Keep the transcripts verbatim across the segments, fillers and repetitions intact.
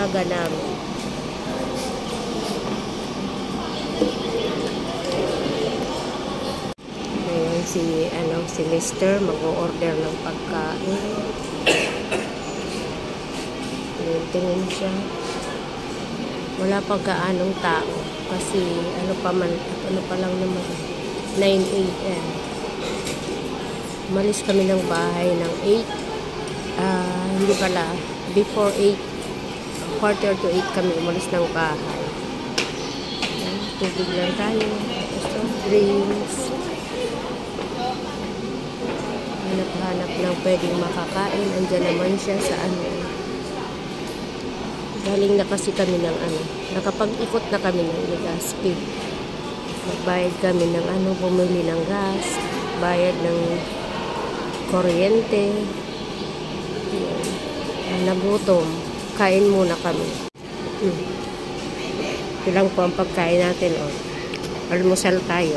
umaga namin. Ngayon si, ano, si Mister mag-o-order ng pagkain. Tingin siya. Wala pang kaanong tao. Kasi ano pa man, ano pa lang naman, nine A M Umalis kami ng bahay ng eight. Uh, hindi pala, before eight, quarter to eight kami umalis ng bahay. Yan, tubig lang tayo. Soft drinks. Hanap-hanap ng pwedeng makakain. Andyan naman siya sa ano. Galing na kasi kami ng ano. Nakapag-ikot na kami ng Legazpi. Magbayad kami ng ano, bumili ng gas, bayad ng kuryente. Yan. Nagutom. Kain muna kami. Hmm. Ito lang po ang pagkain natin. Oh. Almusal tayo.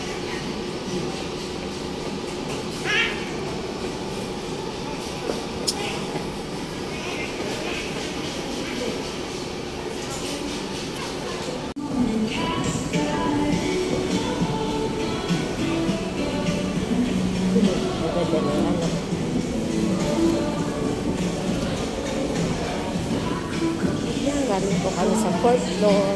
Yan, galing po kami sa fourth floor.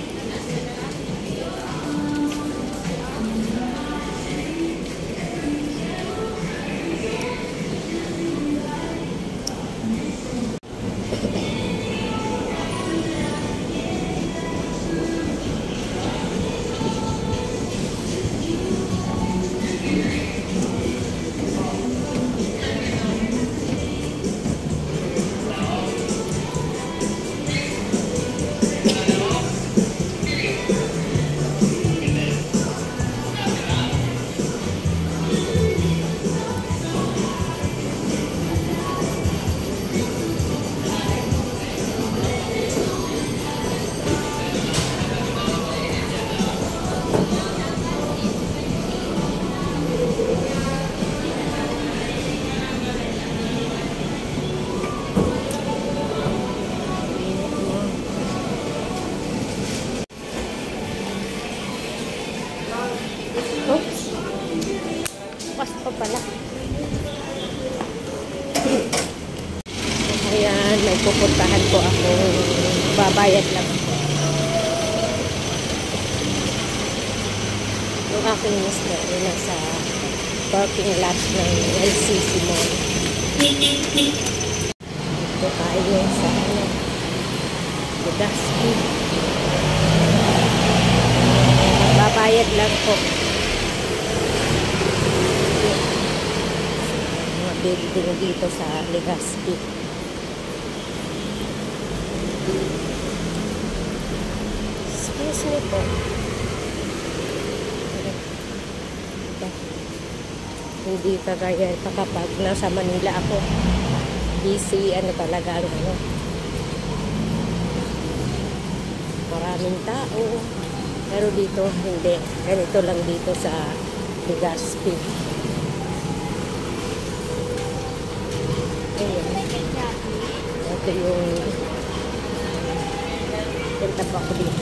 Oops. Pas pa pala. Ayan, may pupuntahan po ako. Babayad lang ako. Yung aking mister ay nasa parking lot ng L C C Mall. Ito tayo sa ano, Legazpi. Babayad lang po. Mga building dito sa Legazpi. Excuse me po. Hindi kagaya pa kapag nasa Manila ako. Busy, ano talaga ang ano. Maraming tao. Pero dito, hindi. Ganito lang dito sa Legazpi. Ayan. Ito yung punta pa ako dito